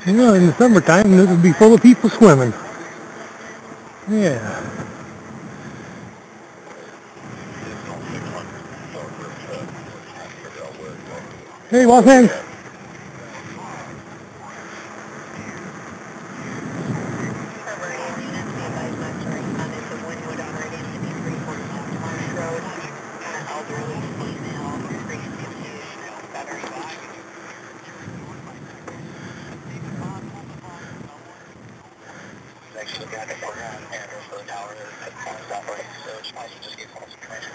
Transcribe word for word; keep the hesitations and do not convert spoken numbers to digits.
You know, in the summertime, this would be full of people swimming. Yeah. Hey, Watson. Actually got the program and for the tower at the operate, so it's nice to just get concentration.